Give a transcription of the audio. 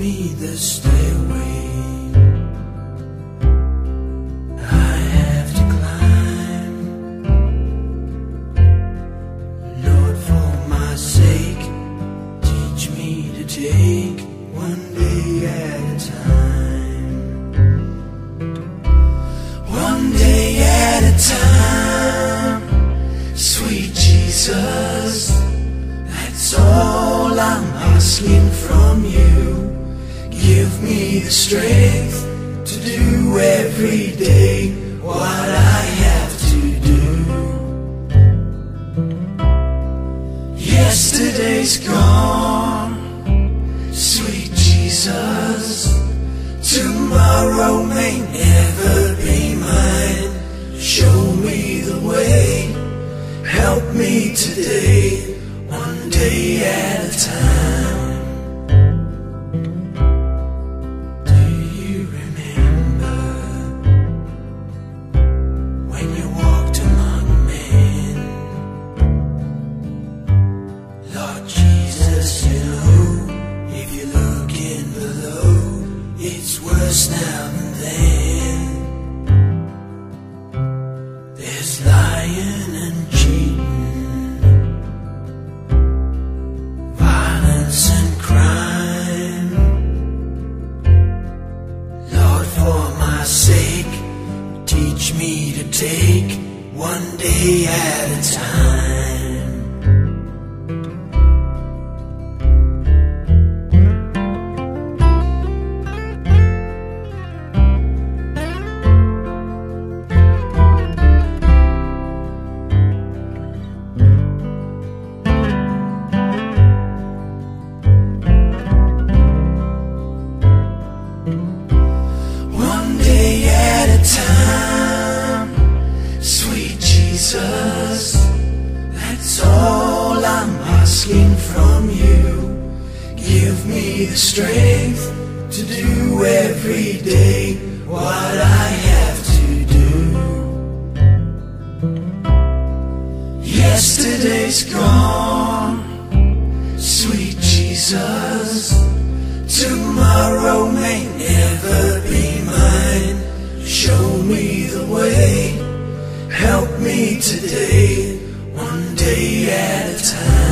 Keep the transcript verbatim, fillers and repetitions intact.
me the stairway I have to climb. Lord, for my sake, teach me to take one day at a time. One day at a time, sweet Jesus, that's all I'm asking from you. Give me the strength to do every day what I have to do. Yesterday's gone, sweet Jesus, tomorrow may never be mine. Show me the way, help me today, one day at a time. Do you remember when you walked among men? Lord Jesus, you know, if you're looking below, it's worse now than then. There's lying and cheating, violence and crime. Lord, for my sake, teach me to take one day at a time. One day at a time, sweet Jesus, that's all I'm asking from you. Give me the strength to do every day what I have to do. Yesterday's gone, sweet Jesus, tomorrow may never be mine. Show me the way, help me today, one day at a time.